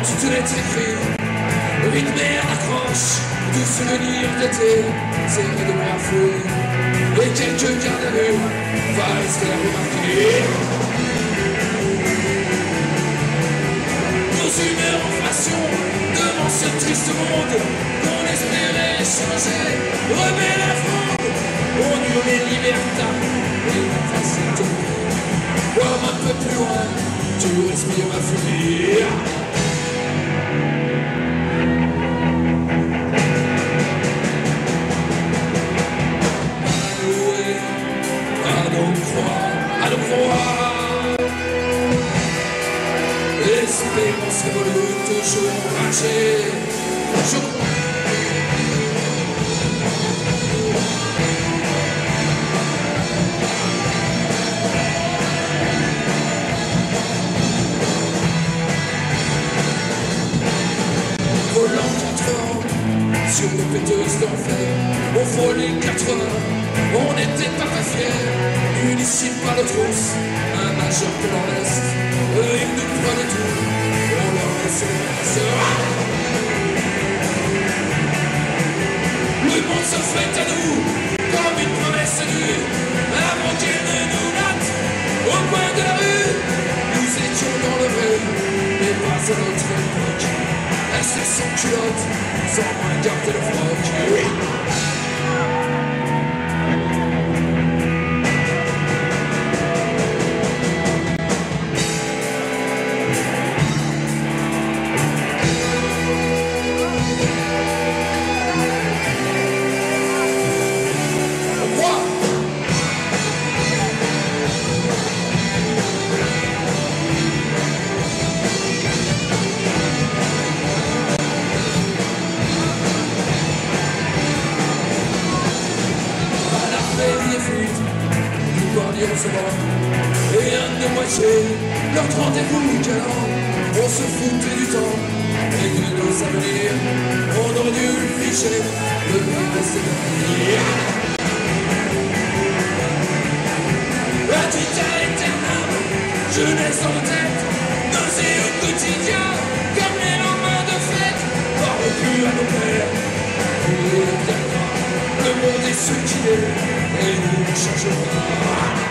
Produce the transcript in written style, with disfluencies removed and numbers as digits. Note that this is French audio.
toutes lettres écrites, rythmé à l'accroche, tout souvenir d'été, c'est de mer fouille, et quelques gardes à vue, va rester à remarquer. Nos humeurs en passion, devant ce triste monde, qu'on espérait changer, remet la fronde, on hurle liberté, et la facilité. Voir un peu plus loin, tu respires ma folie. À nos croix, l'espérance évolue toujours marcher. Volant 4 heures sur les péteuses d'enfer, on frôle les 4 heures, on n'était pas très fiers. Municipal par le trousse, un major que l'on reste, ils nous prenaient tout, on leur laissait le reste. Le monde se fait à nous, comme une promesse nue, avant qu'il ne nous batte, au coin de la rue. Nous étions dans le vrai, mais pas à notre époque, restés sans culotte, sans moins garder le froc. Oui. Et un de moitié, leur rendez-vous galant, on se foutait du temps et de nos avenirs, on aurait dû le ficher, le vivre c'est l'avenir. La vita éternelle, jeunesse en tête, nausée au quotidien, comme les lendemains de fête, parle plus à nos pères, le monde est ce qu'il est, et nous ne changeons pas.